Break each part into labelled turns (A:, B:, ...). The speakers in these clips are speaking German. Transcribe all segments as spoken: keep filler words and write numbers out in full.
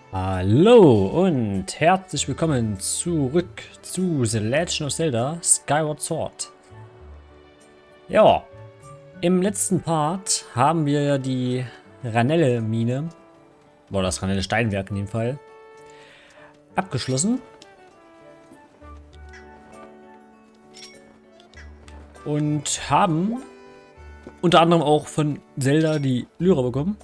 A: Hallo und herzlich willkommen zurück zu The Legend of Zelda Skyward Sword. Ja, im letzten Part haben wir ja die Ranelle-Mine, oder das Ranelle-Steinwerk in dem Fall, abgeschlossen. Und haben unter anderem auch von Zelda die Lyra bekommen.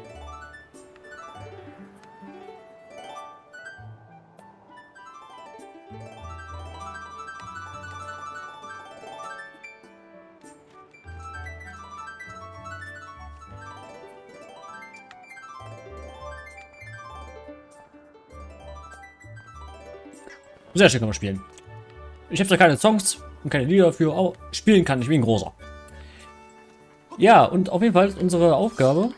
A: Sehr schön kann man spielen. Ich habe zwar keine Songs und keine Lieder dafür, aber spielen kann ich wie ein großer. Ja, und auf jeden Fall ist unsere Aufgabe,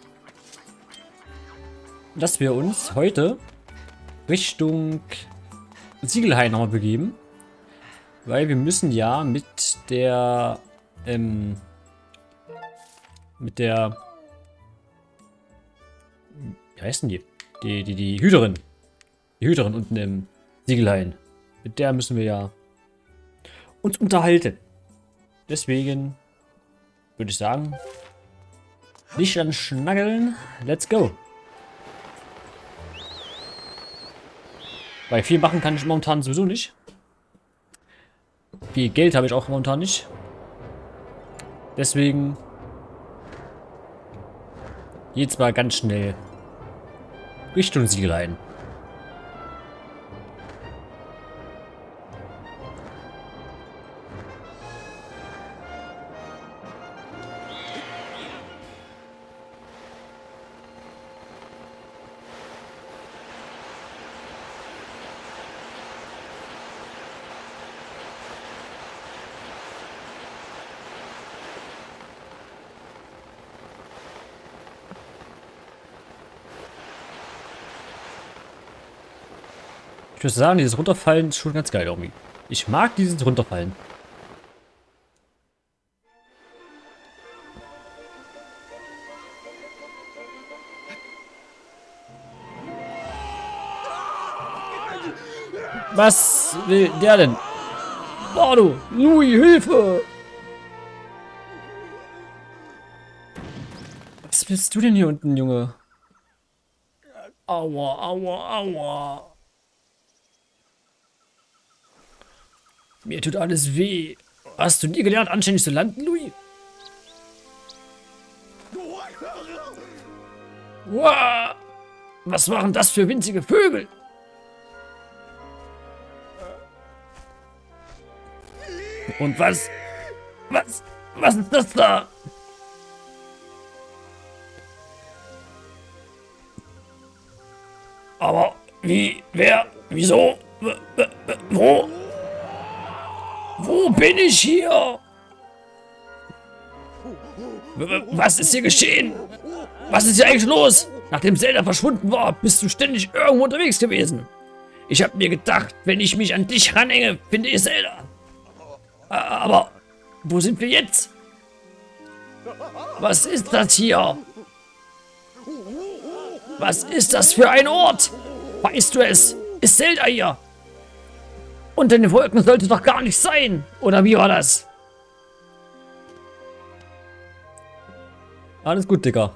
A: dass wir uns heute Richtung Siegelhain nochmal begeben. Weil wir müssen ja mit der, ähm, mit der, wie heißt denn die? Die, die, die Hüterin. Die Hüterin unten im Siegelhain. Mit der müssen wir ja uns unterhalten. Deswegen würde ich sagen, nicht an Schnaggeln, let's go. Weil viel machen kann ich momentan sowieso nicht. Viel Geld habe ich auch momentan nicht. Deswegen jetzt mal ganz schnell Richtung Siegelhain. Ich würde sagen, dieses Runterfallen ist schon ganz geil irgendwie. Ich mag dieses Runterfallen. Was will der denn? Bardo, Louis, Hilfe! Was willst du denn hier unten, Junge? Aua, aua, aua. Mir tut alles weh. Hast du nie gelernt, anständig zu landen, Louis? Wow. Was waren das für winzige Vögel? Und was? Was? Was ist das da? Aber wie? Wer? Wieso? Wo? Wo bin ich hier? Was ist hier geschehen? Was ist hier eigentlich los? Nachdem Zelda verschwunden war, bist du ständig irgendwo unterwegs gewesen. Ich habe mir gedacht, wenn ich mich an dich ranhänge, finde ich Zelda. Aber wo sind wir jetzt? Was ist das hier? Was ist das für ein Ort? Weißt du es? Ist Zelda hier? Unter den Wolken sollte doch gar nicht sein. Oder wie war das? Alles gut, Digga.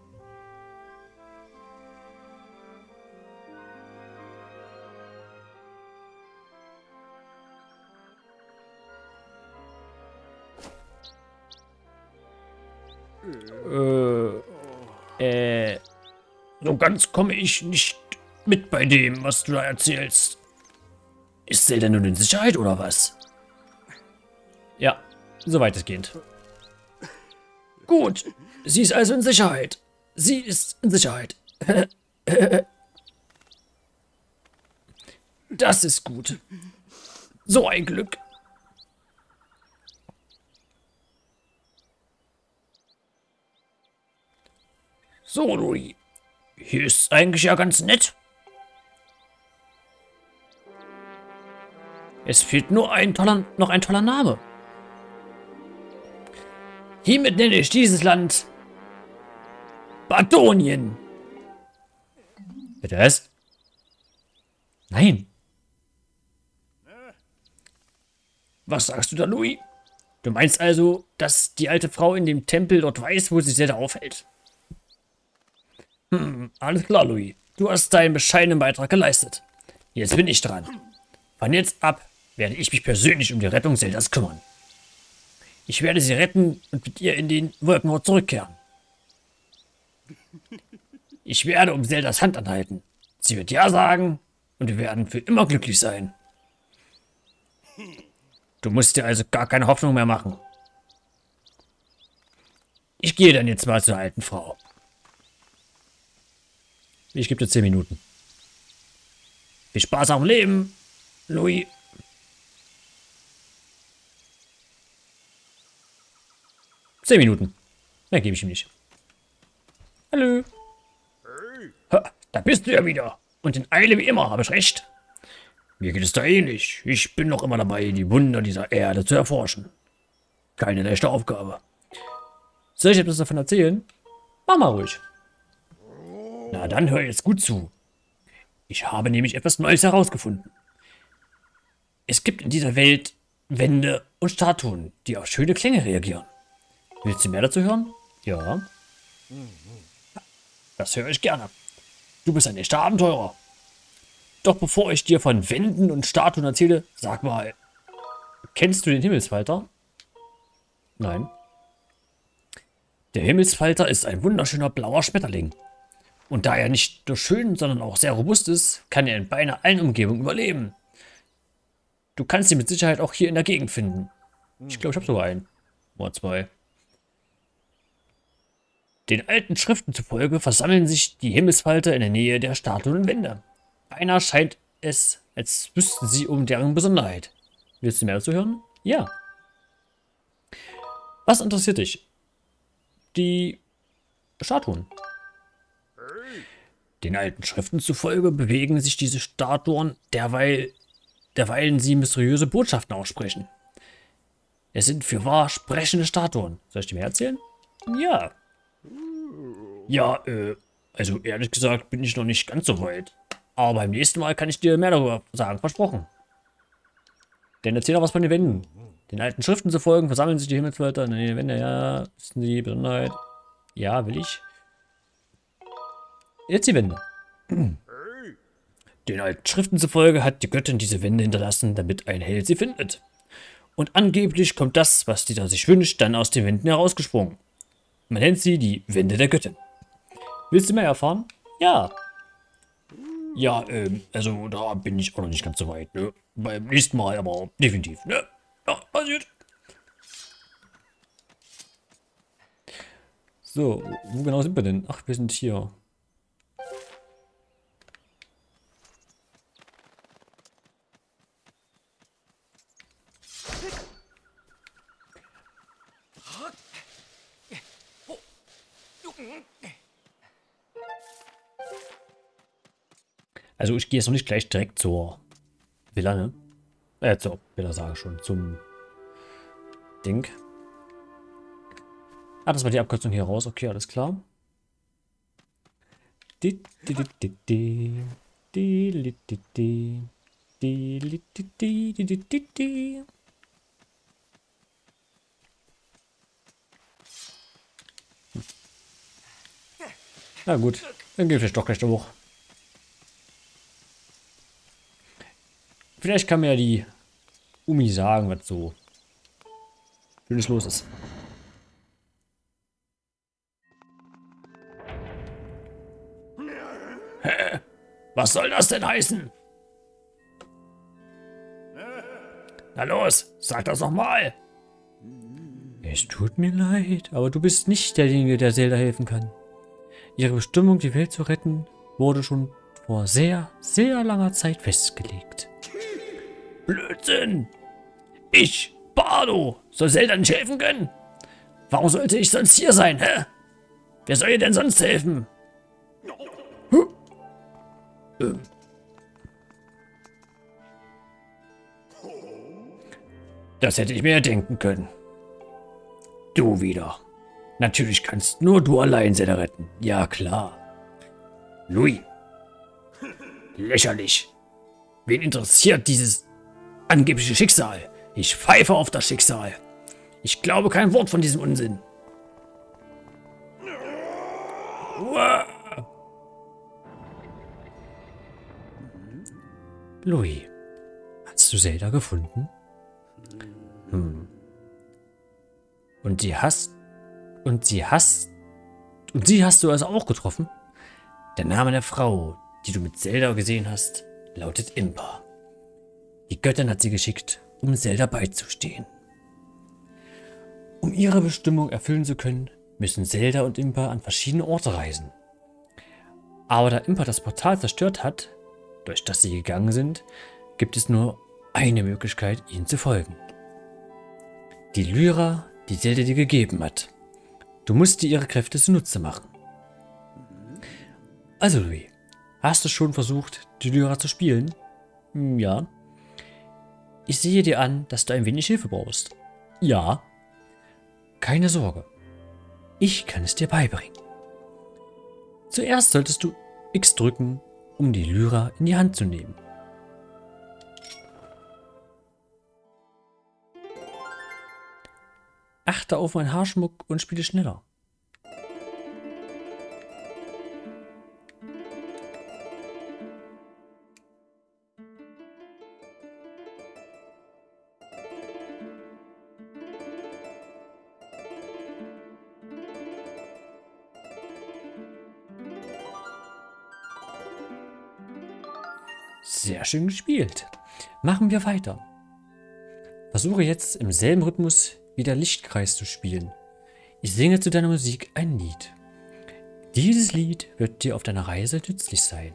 A: Äh, äh, so ganz komme ich nicht mit bei dem, was du da erzählst. Ist Zelda nun in Sicherheit oder was? Ja, so weitestgehend. Gut, sie ist also in Sicherheit. Sie ist in Sicherheit. Das ist gut. So ein Glück. So, Louis. Hier ist eigentlich ja ganz nett. Es fehlt nur ein toller, noch ein toller Name. Hiermit nenne ich dieses Land Badonien. Bitte was? Nein. Was sagst du da, Louis? Du meinst also, dass die alte Frau in dem Tempel dort weiß, wo sich Zelda aufhält? Hm, alles klar, Louis. Du hast deinen bescheidenen Beitrag geleistet. Jetzt bin ich dran. Von jetzt ab werde ich mich persönlich um die Rettung Zeldas kümmern. Ich werde sie retten und mit ihr in den Wolkenort zurückkehren. Ich werde um Zeldas Hand anhalten. Sie wird Ja sagen und wir werden für immer glücklich sein. Du musst dir also gar keine Hoffnung mehr machen. Ich gehe dann jetzt mal zur alten Frau. Ich gebe dir zehn Minuten. Viel Spaß am Leben, Louis. Zehn Minuten. Mehr gebe ich ihm nicht. Hallo. Ha, da bist du ja wieder. Und in Eile wie immer, habe ich recht. Mir geht es da ähnlich. Ich bin noch immer dabei, die Wunder dieser Erde zu erforschen. Keine leichte Aufgabe. Soll ich etwas davon erzählen? Mach mal ruhig. Na, dann hör jetzt gut zu. Ich habe nämlich etwas Neues herausgefunden. Es gibt in dieser Welt Wände und Statuen, die auf schöne Klänge reagieren. Willst du mehr dazu hören? Ja. Das höre ich gerne. Du bist ein echter Abenteurer. Doch bevor ich dir von Wänden und Statuen erzähle, sag mal, kennst du den Himmelsfalter? Nein. Der Himmelsfalter ist ein wunderschöner blauer Schmetterling. Und da er nicht nur schön, sondern auch sehr robust ist, kann er in beinahe allen Umgebungen überleben. Du kannst ihn mit Sicherheit auch hier in der Gegend finden. Ich glaube, ich habe sogar einen. Oder zwei. Den alten Schriften zufolge versammeln sich die Himmelsfalter in der Nähe der Statuen und Wände. Beinahe scheint es, als wüssten sie um deren Besonderheit. Willst du mehr dazu hören? Ja. Was interessiert dich? Die Statuen. Den alten Schriften zufolge bewegen sich diese Statuen, derweil, derweilen sie mysteriöse Botschaften aussprechen. Es sind fürwahr sprechende Statuen. Soll ich dir mehr erzählen? Ja. Ja, äh, also ehrlich gesagt bin ich noch nicht ganz so weit. Aber beim nächsten Mal kann ich dir mehr darüber sagen, versprochen. Denn erzähl doch was von den Wänden. Den alten Schriften zu folgen, versammeln sich die Himmelsfalter in den Wänden. Ja, ist die Besonderheit. Ja, will ich. Jetzt die Wände. Den alten Schriften zufolge hat die Göttin diese Wände hinterlassen, damit ein Held sie findet. Und angeblich kommt das, was die da sich wünscht, dann aus den Wänden herausgesprungen. Man nennt sie die Wände der Göttin. Willst du mehr erfahren? Ja. Ja, ähm, also da bin ich auch noch nicht ganz so weit, ne? Beim nächsten Mal aber definitiv, ne? Ja, passiert. So, wo genau sind wir denn? Ach, wir sind hier. Also ich gehe jetzt noch nicht gleich direkt zur Villa, ne? Äh, zur Villa sage ich schon, zum Ding. Ah, das war die Abkürzung hier raus. Okay, alles klar. Na gut, dann gehen wir doch gleich da hoch. Vielleicht kann mir ja die Umi sagen, was so schönes los ist. Hä? Was soll das denn heißen? Na los, sag das noch mal. Es tut mir leid, aber du bist nicht derjenige, der Zelda helfen kann. Ihre Bestimmung, die Welt zu retten, wurde schon vor sehr, sehr langer Zeit festgelegt. Blödsinn! Ich, Bardo, soll Zelda nicht helfen können? Warum sollte ich sonst hier sein, hä? Wer soll ihr denn sonst helfen? Huh? Ähm. Das hätte ich mir ja denken können. Du wieder. Natürlich kannst nur du allein Zelda retten. Ja, klar. Louis. Lächerlich. Wen interessiert dieses angebliche Schicksal? Ich pfeife auf das Schicksal. Ich glaube kein Wort von diesem Unsinn. Uah. Louis, hast du Zelda gefunden? Hm. Und sie hast... Und sie hast... Und sie hast du also auch getroffen? Der Name der Frau, die du mit Zelda gesehen hast, lautet Impa. Die Göttin hat sie geschickt, um Zelda beizustehen. Um ihre Bestimmung erfüllen zu können, müssen Zelda und Impa an verschiedene Orte reisen. Aber da Impa das Portal zerstört hat, durch das sie gegangen sind, gibt es nur eine Möglichkeit, ihnen zu folgen. Die Lyra, die Zelda dir gegeben hat. Du musst dir ihre Kräfte zunutze machen. Also Louis, hast du schon versucht, die Lyra zu spielen? Hm, ja. Ich sehe dir an, dass du ein wenig Hilfe brauchst. Ja. Keine Sorge. Ich kann es dir beibringen. Zuerst solltest du X drücken, um die Lyra in die Hand zu nehmen. Achte auf meinen Haarschmuck und spiele schneller. Sehr schön gespielt. Machen wir weiter. Versuche jetzt im selben Rhythmus wie der Lichtkreis zu spielen. Ich singe zu deiner Musik ein Lied. Dieses Lied wird dir auf deiner Reise nützlich sein.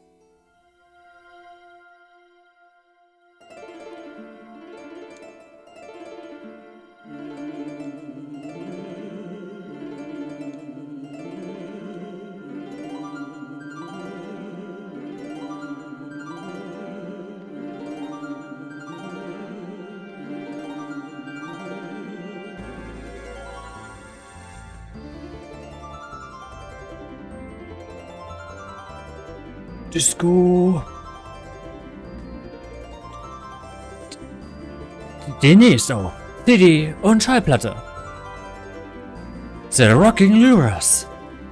A: Disco. D N S auch. C D und Schallplatte. The Rocking Lyras.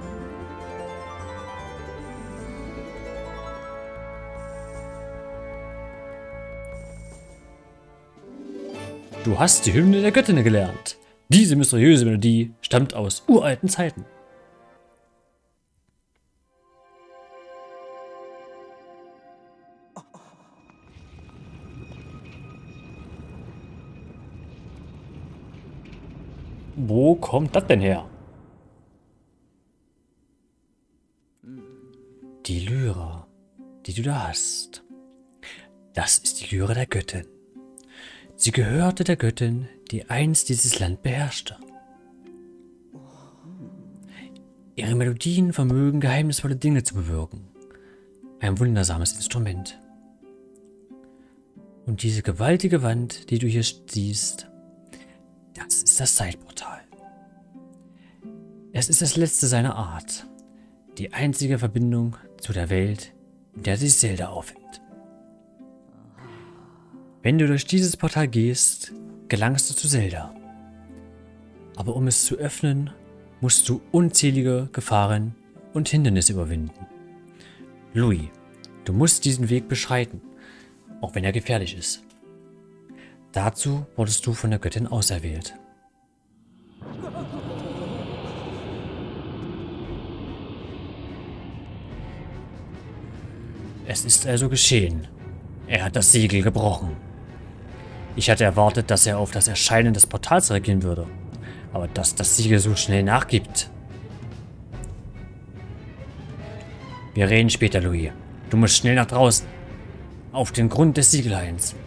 A: Du hast die Hymne der Göttin gelernt. Diese mysteriöse Melodie stammt aus uralten Zeiten. Wo kommt das denn her? Die Lyra, die du da hast. Das ist die Lyra der Göttin. Sie gehörte der Göttin, die einst dieses Land beherrschte. Ihre Melodien vermögen geheimnisvolle Dinge zu bewirken. Ein wundersames Instrument. Und diese gewaltige Wand, die du hier siehst, das ist das Zeitportal. Es ist das letzte seiner Art. Die einzige Verbindung zu der Welt, in der sich Zelda aufhält. Wenn du durch dieses Portal gehst, gelangst du zu Zelda. Aber um es zu öffnen, musst du unzählige Gefahren und Hindernisse überwinden. Louis, du musst diesen Weg beschreiten, auch wenn er gefährlich ist. Dazu wurdest du von der Göttin auserwählt. Es ist also geschehen. Er hat das Siegel gebrochen. Ich hatte erwartet, dass er auf das Erscheinen des Portals reagieren würde. Aber dass das Siegel so schnell nachgibt. Wir reden später, Louis. Du musst schnell nach draußen. Auf den Grund des Siegelhains.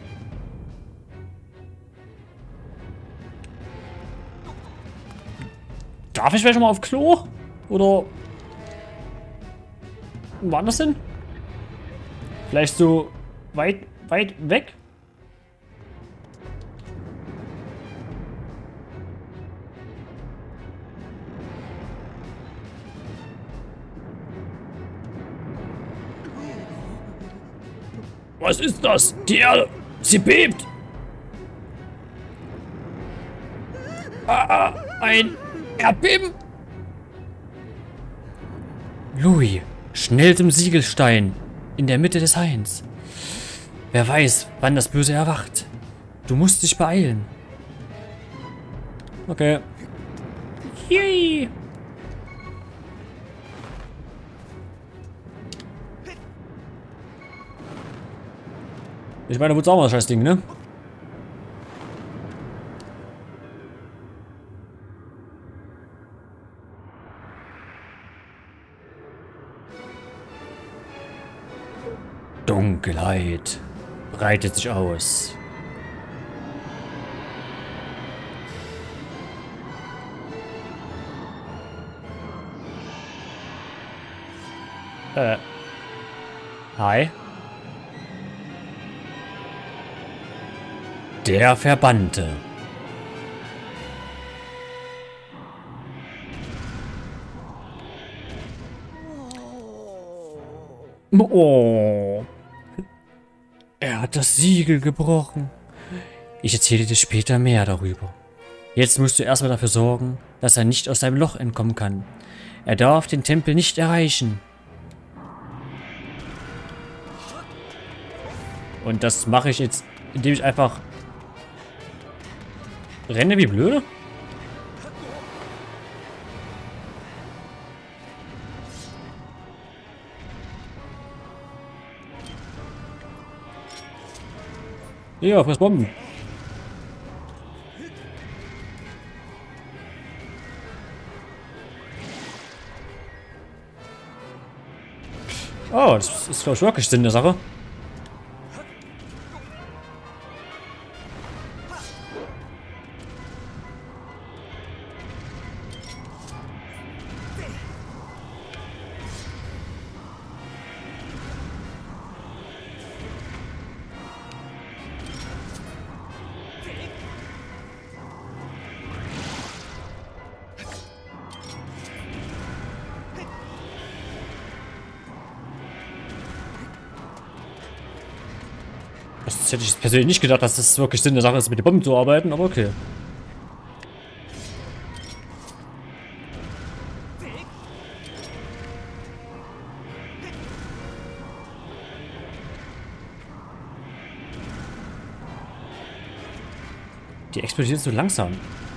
A: Darf ich vielleicht schon mal auf Klo? Oder... Wo war das denn? Vielleicht so weit, weit weg? Was ist das? Die Erde. Sie bebt. Ah, ein Erdbeben. Louis, schnell zum Siegelstein. In der Mitte des Hains. Wer weiß, wann das Böse erwacht. Du musst dich beeilen. Okay. Yay. Ich meine, da wird's auch mal das Scheißding, ne? Dunkelheit breitet sich aus. Äh. Hi. Der Verbannte. Oh. Er hat das Siegel gebrochen. Ich erzähle dir später mehr darüber. Jetzt musst du erstmal dafür sorgen, dass er nicht aus seinem Loch entkommen kann. Er darf den Tempel nicht erreichen. Und das mache ich jetzt, indem ich einfach renne wie blöde. Ja, friss Bomben. Oh, das ist, glaube ich, wirklich Sinn der Sache. Das hätte ich persönlich nicht gedacht, dass das wirklich Sinn der Sache ist, mit den Bomben zu arbeiten, aber okay. Die explodieren so langsam.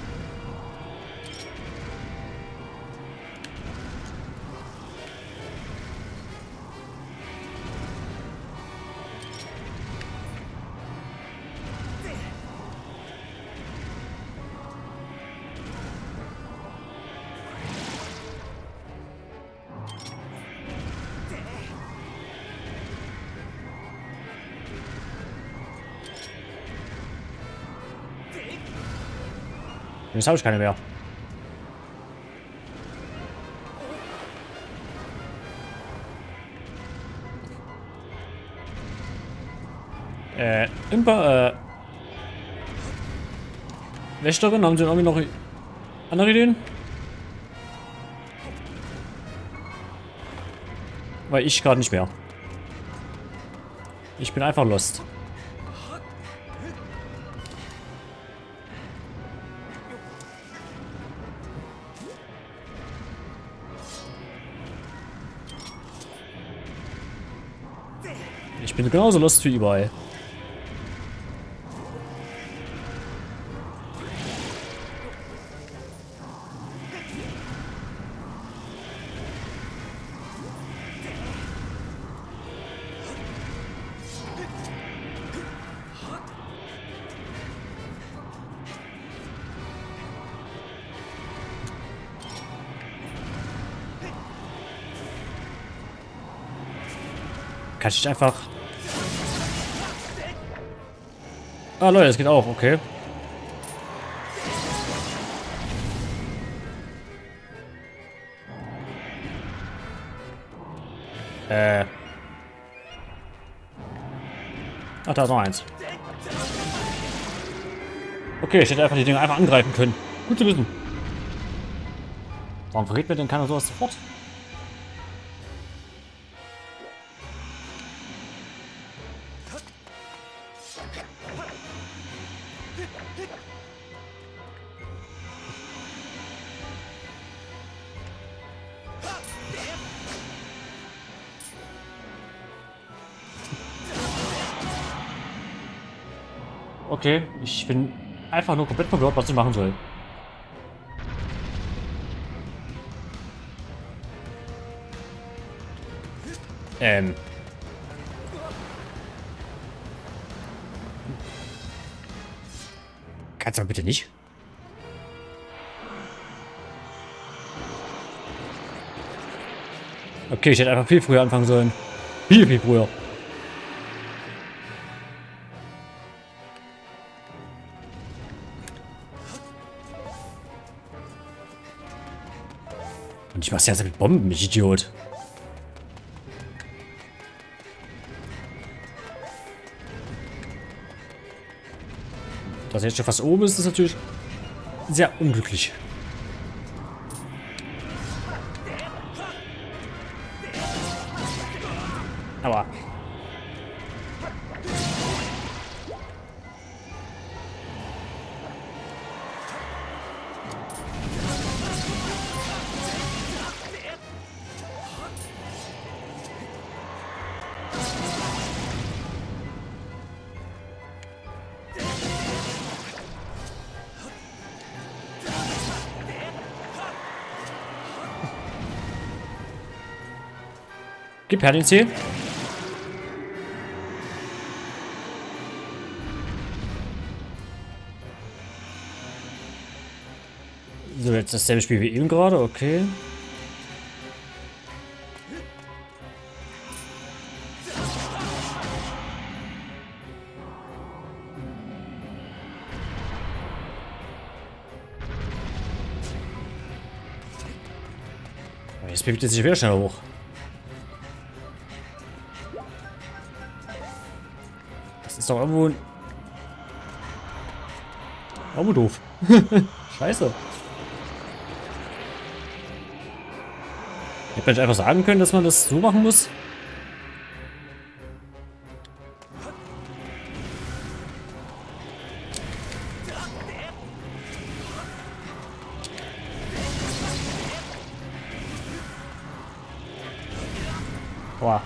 A: Jetzt habe ich keine mehr. Äh, Imper, äh. Wächterin, haben Sie irgendwie noch andere Ideen? Weil ich gerade nicht mehr. Ich bin einfach lost. Ich bin genauso lost wie überall. Kann ich einfach... Ah, Leute, das geht auch, okay. Äh. Ach, da ist noch eins. Okay, ich hätte einfach die Dinge einfach angreifen können. Gut zu wissen. Warum verrät mir denn keiner sowas sofort? Okay, ich bin einfach nur komplett verwirrt, was ich machen soll. Ähm. Kannst du mal bitte nicht? Okay, ich hätte einfach viel früher anfangen sollen. Viel, viel früher. Und ich mach's ja mit Bomben, mich Idiot. Dass er jetzt schon fast oben ist, ist natürlich sehr unglücklich. Aber. Gib her den C. So, jetzt dasselbe Spiel wie eben gerade, okay. Jetzt bewegt er sich wieder schneller hoch. Das ist doch irgendwo... Irgendwo doof. Scheiße. Hätte man nicht einfach sagen können, dass man das so machen muss? Boah.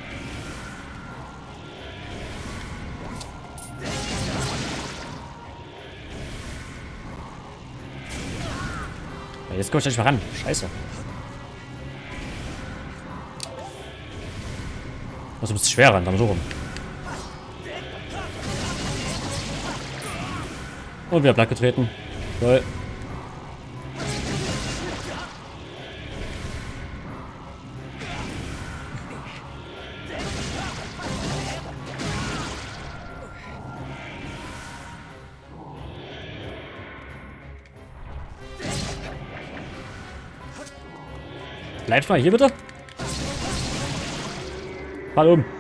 A: Jetzt komm ich nicht mehr ran. Scheiße. Was ein bisschen schwer ran, dann so rum. Und wieder platt getreten. Toll. Bleibst mal hier bitte. Fall um.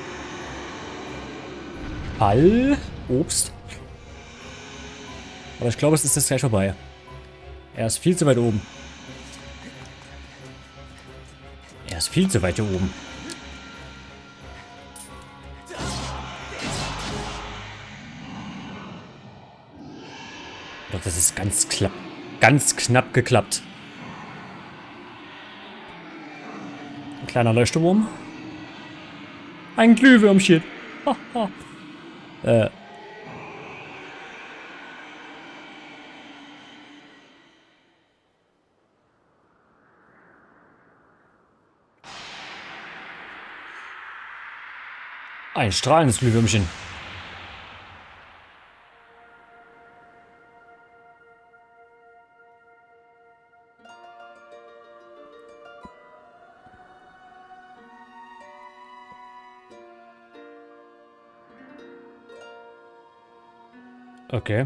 A: Fall. Obst. Aber ich glaube, es ist jetzt gleich vorbei. Er ist viel zu weit oben. Er ist viel zu weit hier oben. Doch, das ist ganz knapp. Ganz knapp geklappt. Ein kleiner Leuchtturm. Ein Glühwürmchen. äh. Ein strahlendes Glühwürmchen. Okay.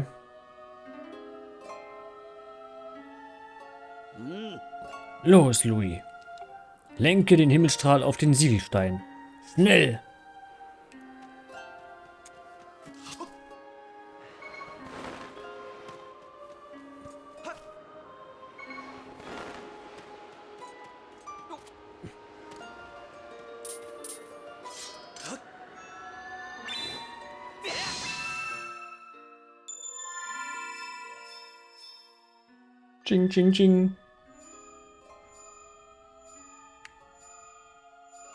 A: Los, Louis. Lenke den Himmelstrahl auf den Siegelstein. Schnell! Ching, ching, ching.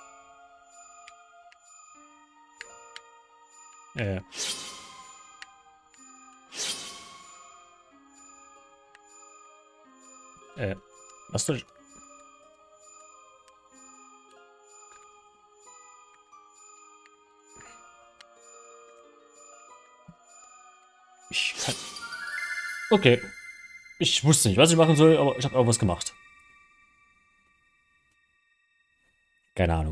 A: Äh. Äh, was soll ich... Ich kann... Okay. Ich wusste nicht, was ich machen soll, aber ich habe irgendwas gemacht. Keine Ahnung.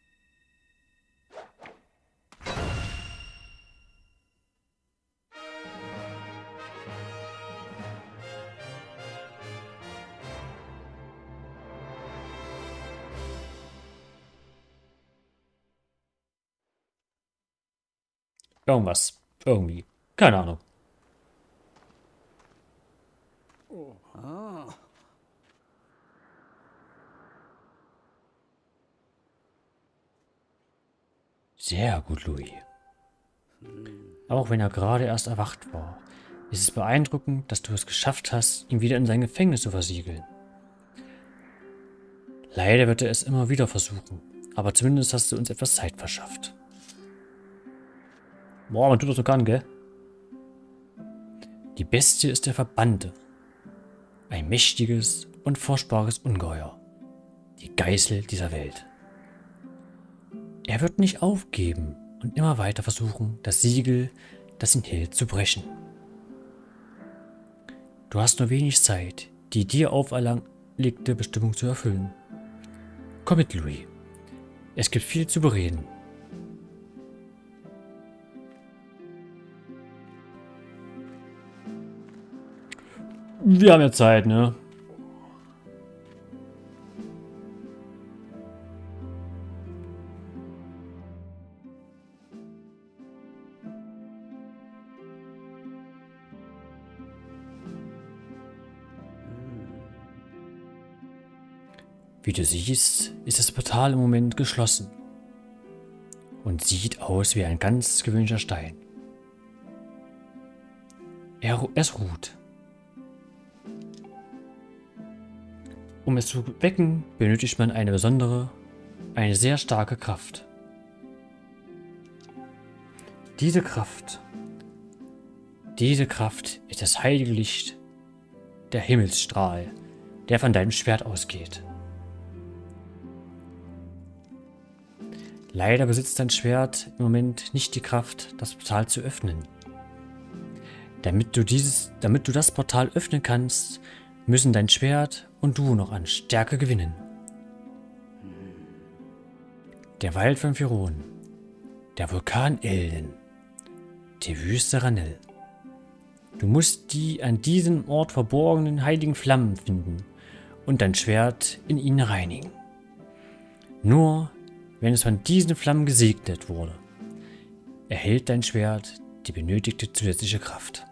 A: Irgendwas. Irgendwie. Keine Ahnung. Sehr gut, Louis. Auch wenn er gerade erst erwacht war, ist es beeindruckend, dass du es geschafft hast, ihn wieder in sein Gefängnis zu versiegeln. Leider wird er es immer wieder versuchen, aber zumindest hast du uns etwas Zeit verschafft. Boah, man tut das so gar nicht, gell? Die Bestie ist der Verbannte. Ein mächtiges und furchtbares Ungeheuer. Die Geißel dieser Welt. Er wird nicht aufgeben und immer weiter versuchen, das Siegel, das ihn hält, zu brechen. Du hast nur wenig Zeit, die dir auferlegte Bestimmung zu erfüllen. Komm mit, Louis. Es gibt viel zu bereden. Wir haben ja Zeit, ne? Wie du siehst, ist das Portal im Moment geschlossen und sieht aus wie ein ganz gewöhnlicher Stein. Er, es ruht. Um es zu wecken, benötigt man eine besondere, eine sehr starke Kraft. Diese Kraft, diese Kraft ist das heilige Licht, der Himmelsstrahl, der von deinem Schwert ausgeht. Leider besitzt dein Schwert im Moment nicht die Kraft, das Portal zu öffnen. Damit du, dieses, damit du das Portal öffnen kannst, müssen dein Schwert und du noch an Stärke gewinnen. Der Wald von Firon, der Vulkan Elden, die Wüste Ranel. Du musst die an diesem Ort verborgenen heiligen Flammen finden und dein Schwert in ihnen reinigen. Nur wenn es von diesen Flammen gesegnet wurde, erhält dein Schwert die benötigte zusätzliche Kraft.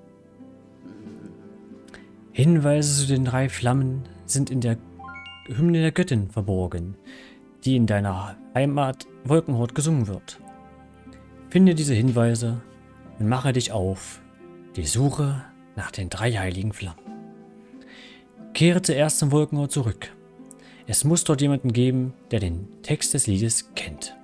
A: Hinweise zu den drei Flammen sind in der Hymne der Göttin verborgen, die in deiner Heimat Wolkenhort gesungen wird. Finde diese Hinweise und mache dich auf die Suche nach den drei heiligen Flammen. Kehre zuerst zum Wolkenhort zurück. Es muss dort jemanden geben, der den Text des Liedes kennt.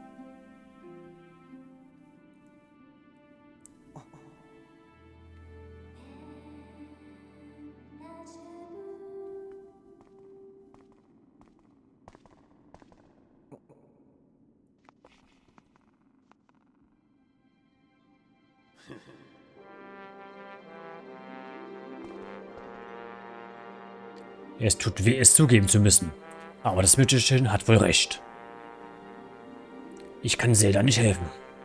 A: Es tut weh, es zugeben zu müssen. Aber das Mütterchen hat wohl recht. Ich kann Zelda nicht helfen.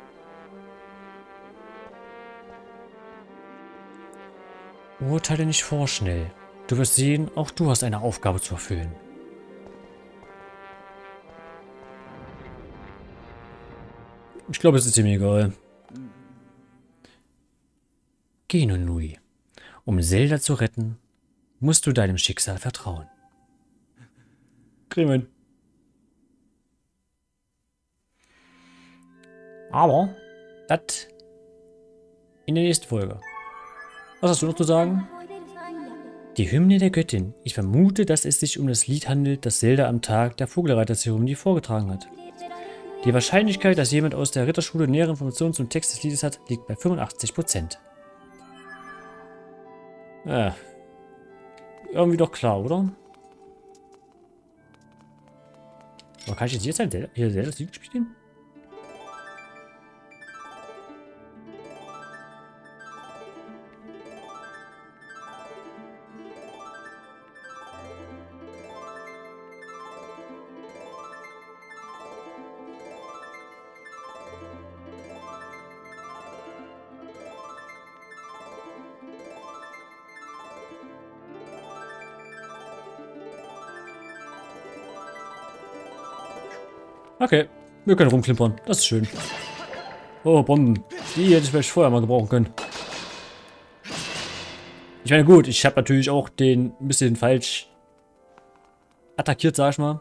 A: Urteile nicht vorschnell. Du wirst sehen, auch du hast eine Aufgabe zu erfüllen. Ich glaube, es ist ihm egal. Geh nun, Louis. Um Zelda zu retten, musst du deinem Schicksal vertrauen. Kriegen. Aber das in der nächsten Folge. Was hast du noch zu sagen? Die Hymne der Göttin. Ich vermute, dass es sich um das Lied handelt, das Zelda am Tag der Vogelreiterzeremonie vorgetragen hat. Die Wahrscheinlichkeit, dass jemand aus der Ritterschule nähere Informationen zum Text des Liedes hat, liegt bei fünfundachtzig Prozent. Ah. irgendwie doch klar, oder? Aber kann ich jetzt jetzt halt hier das Lied spielen? Okay, wir können rumklimpern. Das ist schön. Oh, Bomben. Die hätte ich vielleicht vorher mal gebrauchen können. Ich meine, gut, ich habe natürlich auch den ein bisschen falsch attackiert, sag ich mal.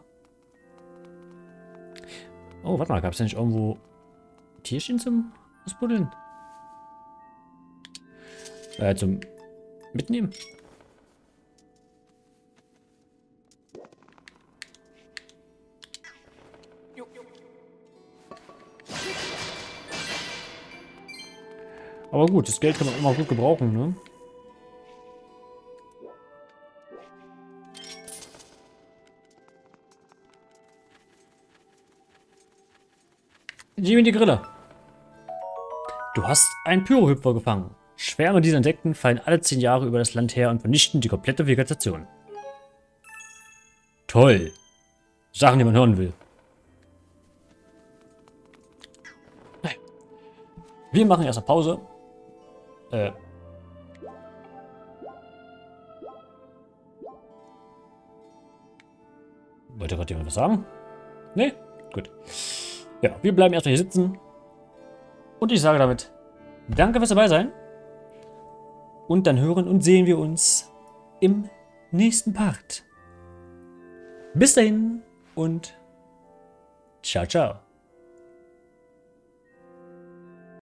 A: Oh, warte mal, gab es ja nicht irgendwo Tierchen zum Ausbuddeln? Äh, zum Mitnehmen? Aber gut, das Geld kann man immer gut gebrauchen, ne? Jimmy die Grille. Du hast einen Pyrohüpfer gefangen. Schwärme dieser Insekten fallen alle zehn Jahre über das Land her und vernichten die komplette Vegetation. Toll. Sachen, die man hören will. Wir machen erst eine Pause. Äh. Wollte gerade jemand was sagen? Nee? Gut. Ja, wir bleiben erstmal hier sitzen. Und ich sage damit, danke fürs dabei sein. Und dann hören und sehen wir uns im nächsten Part. Bis dahin und ciao, ciao.